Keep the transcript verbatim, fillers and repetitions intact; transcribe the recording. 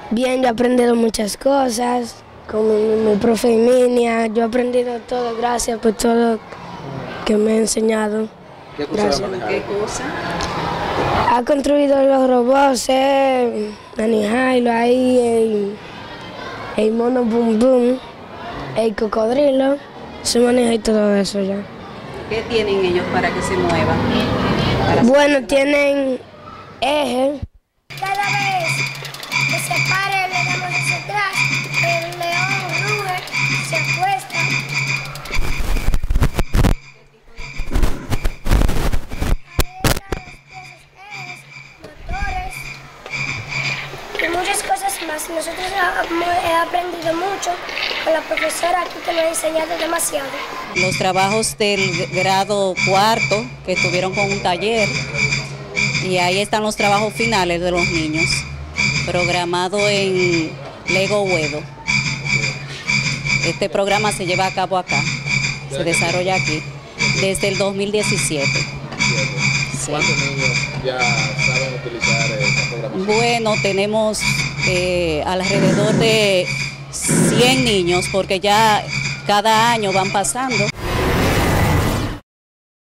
Bien, yo he aprendido muchas cosas, con mi, mi profe Emilia. Yo he aprendido todo, gracias por todo que me ha enseñado. ¿Qué cosa va a manejar? ¿Qué cosa? Ha construido los robots, eh, Nani Jailo ahí, el, el mono Boom Boom, el cocodrilo, se maneja y todo eso ya. ¿Qué tienen ellos para que se muevan? Para Bueno, tienen eje. Cada vez que se pare le damos hacia atrás, el león ruge, se acuesta. Motores y muchas cosas más. Nosotros hemos aprendido mucho con la profesora aquí que nos ha enseñado demasiado. Los trabajos del grado cuarto que estuvieron con un taller, y ahí están los trabajos finales de los niños, programado en Lego Huedo. Este programa se lleva a cabo acá, se desarrolla aquí, desde el dos mil diecisiete. Sí. ¿Cuántos niños ya saben utilizar esta programación? Bueno, tenemos eh, alrededor de cien niños, porque ya cada año van pasando.